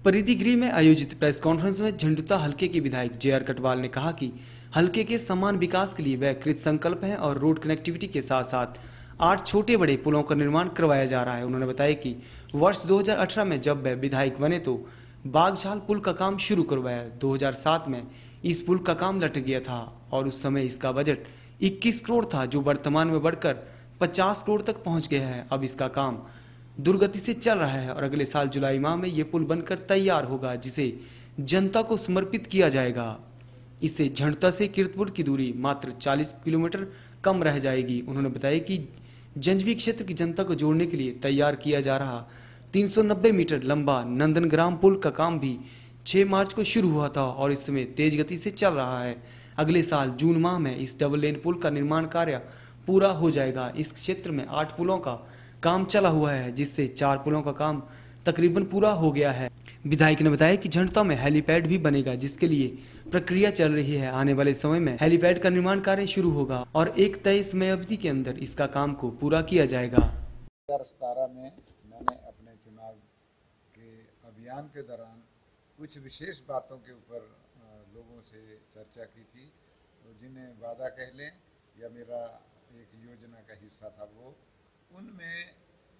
परिधिगृह में आयोजित press conference में झंडुता हलके के विधायक जे.आर. कटवाल ने कहा कि हलके के समान विकास के लिए वह कृत संकल्प है और रोड कनेक्टिविटी के साथ साथ 8 छोटे बड़े पुलों का निर्माण करवाया जा रहा है। उन्होंने बताया कि वर्ष 2018 में जब वह विधायक बने तो बागझाल पुल का काम शुरू करवाया। 2007 में इस पुल का काम लटक गया था और उस समय इसका बजट 21 करोड़ था, जो वर्तमान में बढ़कर 50 करोड़ तक पहुंच गया है। अब इसका काम दुर्गति से चल रहा है और अगले साल जुलाई माह में ये पुल बनकर तैयार होगा, जिसे जनता को समर्पित किया जाएगा। इससे झंडता से कीर्तपुर की दूरी मात्र 40 किलोमीटर कम रह जाएगी। उन्होंने बताया कि जंजवी क्षेत्र की जनता को जोड़ने के लिए तैयार किया जा रहा 390 मीटर लंबा नंदनग्राम पुल का काम भी 6 मार्च को शुरू हुआ था और इस समय तेज गति से चल रहा है। अगले साल जून माह में इस डबल लेन पुल का निर्माण कार्य पूरा हो जाएगा। इस क्षेत्र में 8 पुलों का काम चला हुआ है, जिससे 4 पुलों का काम तकरीबन पूरा हो गया है। विधायक ने बताया कि झंडता में हेलीपैड भी बनेगा, जिसके लिए प्रक्रिया चल रही है। आने वाले समय में हेलीपैड का निर्माण कार्य शुरू होगा और एक तय समय अवधि के अंदर इसका काम को पूरा किया जाएगा। 2017 में मैंने अपने चुनाव के अभियान के दौरान कुछ विशेष बातों के ऊपर लोगों से चर्चा की थी, तो जिन्हें वादा कह लें या मेरा एक योजना का हिस्सा था वो, उनमें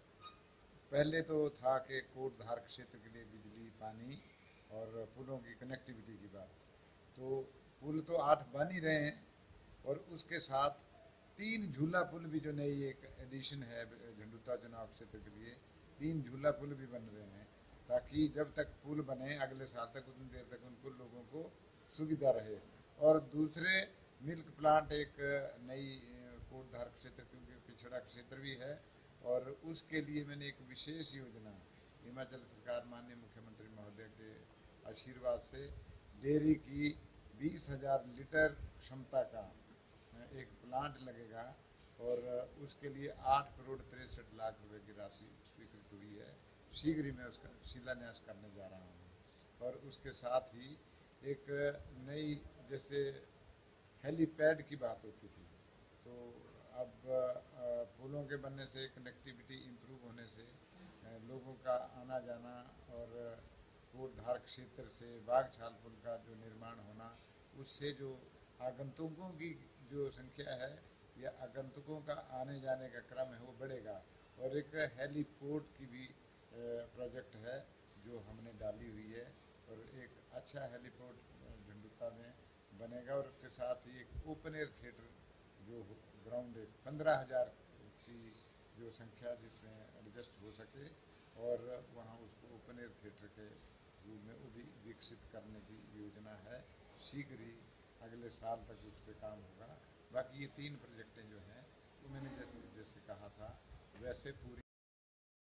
पहले तो था कि कोटधार क्षेत्र के लिए बिजली, पानी और पुलों की कनेक्टिविटी की बात। तो पुल तो 8 बन ही रहे हैं और उसके साथ 3 झूला पुल भी, जो नई एक एडिशन है झंडुता चुनाव क्षेत्र के लिए, 3 झूला पुल भी बन रहे हैं, ताकि जब तक पुल बने अगले साल तक उतनी देर तक उनको लोगों को सुविधा रहे। और दूसरे मिल्क प्लांट एक नई कोटधार क्षेत्र, क्योंकि पिछड़ा क्षेत्र भी है, और उसके लिए मैंने एक विशेष योजना हिमाचल सरकार माननीय मुख्यमंत्री महोदय के आशीर्वाद से डेयरी की 20,000 लीटर क्षमता का एक प्लांट लगेगा और उसके लिए 8 करोड़ 63 लाख रुपए की राशि स्वीकृत हुई है। शीघ्र ही मैं उसका शिलान्यास करने जा रहा हूँ। और उसके साथ ही एक नई, जैसे हेलीपैड की बात होती थी, तो अब पुलों के बनने से कनेक्टिविटी इम्प्रूव होने से लोगों का आना जाना और कोटधार क्षेत्र से बागछाल पुल का जो निर्माण होना, उससे जो आगंतुकों की जो संख्या है या आगंतुकों का आने जाने का क्रम है वो बढ़ेगा। और एक हेलीपोर्ट की भी प्रोजेक्ट है जो हमने डाली हुई है, और एक अच्छा हेलीपोर्ट झंडुता में बनेगा। और उसके साथ ही एक ओपन एयर थिएटर जो ग्राउंड है 15,000 की जो संख्या जिसमें एडजस्ट हो सके, और वहाँ उसको ओपन एयर थिएटर के रूप में वो भी विकसित करने की योजना है। शीघ्र ही अगले साल तक उस पर काम होगा। बाकी ये 3 प्रोजेक्टें जो हैं वो मैंने जैसे कहा था वैसे पूरी